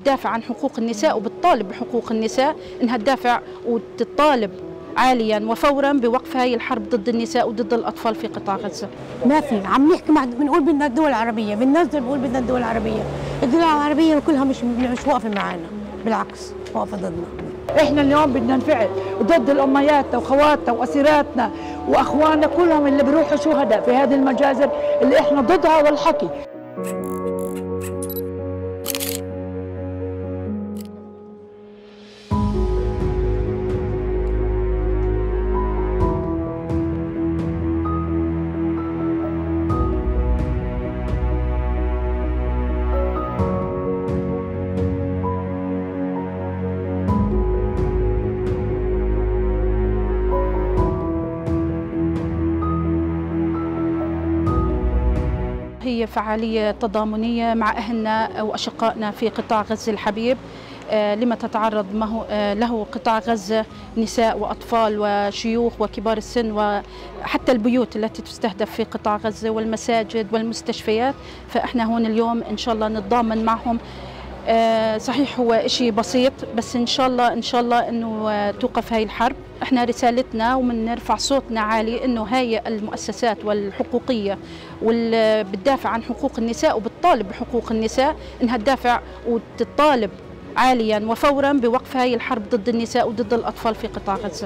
بتدافع عن حقوق النساء وبتطالب بحقوق النساء انها تدافع وتطالب عاليا وفورا بوقف هاي الحرب ضد النساء وضد الاطفال في قطاع غزه. ما في عم نحكي بنقول بدنا الدول العربيه، بننزل بنقول بدنا الدول العربيه، الدول العربيه كلها مش واقفه معنا، بالعكس واقفه ضدنا. احنا اليوم بدنا ننفعل ضد الامياتنا واخواتنا واسيراتنا واخواننا كلهم اللي بيروحوا شهداء في هذه المجازر اللي احنا ضدها والحكي. هي فعالية تضامنية مع أهلنا وأشقائنا في قطاع غزة الحبيب لما تتعرض له قطاع غزة، نساء وأطفال وشيوخ وكبار السن وحتى البيوت التي تستهدف في قطاع غزة والمساجد والمستشفيات. فإحنا هون اليوم إن شاء الله نتضامن معهم. صحيح هو إشي بسيط، بس إن شاء الله إنه توقف هاي الحرب. إحنا رسالتنا ومنرفع صوتنا عالي إنه هاي المؤسسات والحقوقية واللي بتدافع عن حقوق النساء وبتطالب بحقوق النساء إنها تدافع وتطالب عاليا وفورا بوقف هاي الحرب ضد النساء وضد الأطفال في قطاع غزة.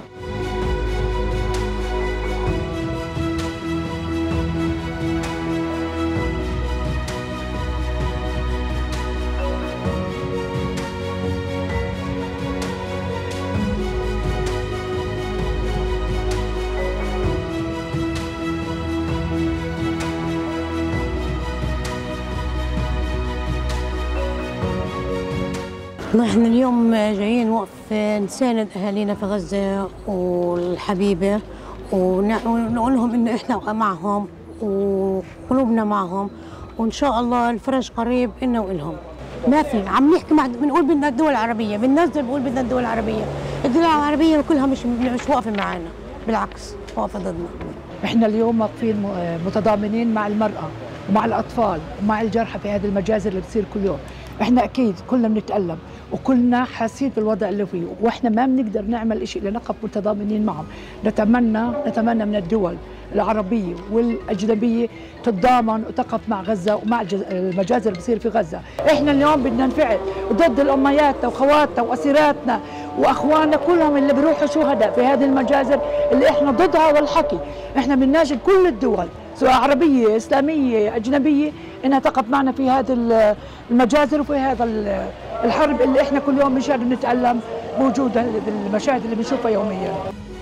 نحن اليوم جايين وقف نساند اهالينا في غزه والحبيبه، ونقول لهم انه احنا معهم وقلوبنا معهم، وان شاء الله الفرج قريب إلنا وإلهم. ما في عم نحكي بنقول بدنا الدول العربيه، بننزل بنقول بدنا الدول العربيه، الدول العربيه كلها مش واقفه معنا، بالعكس واقفه ضدنا. احنا اليوم واقفين متضامنين مع المراه ومع الاطفال ومع الجرحى في هذه المجازر اللي بتصير كل يوم. احنا اكيد كلنا بنتألم وكلنا حاسين بالوضع اللي فيه، واحنا ما بنقدر نعمل شيء لنقف متضامنين معهم. نتمنى من الدول العربية والأجنبية تتضامن وتقف مع غزة ومع المجازر اللي بتصير في غزة. احنا اليوم بدنا ننفعل ضد الأمياتنا واخواتنا واسيراتنا واخواننا كلهم اللي بيروحوا شهداء في هذه المجازر اللي احنا ضدها والحكي. احنا بنناشد كل الدول سواء عربية إسلامية أجنبية إنها تقف معنا في هذه المجازر وفي هذا الحرب اللي إحنا كل يوم بنشاهد ونتألم بوجود المشاهد اللي بنشوفها يوميا.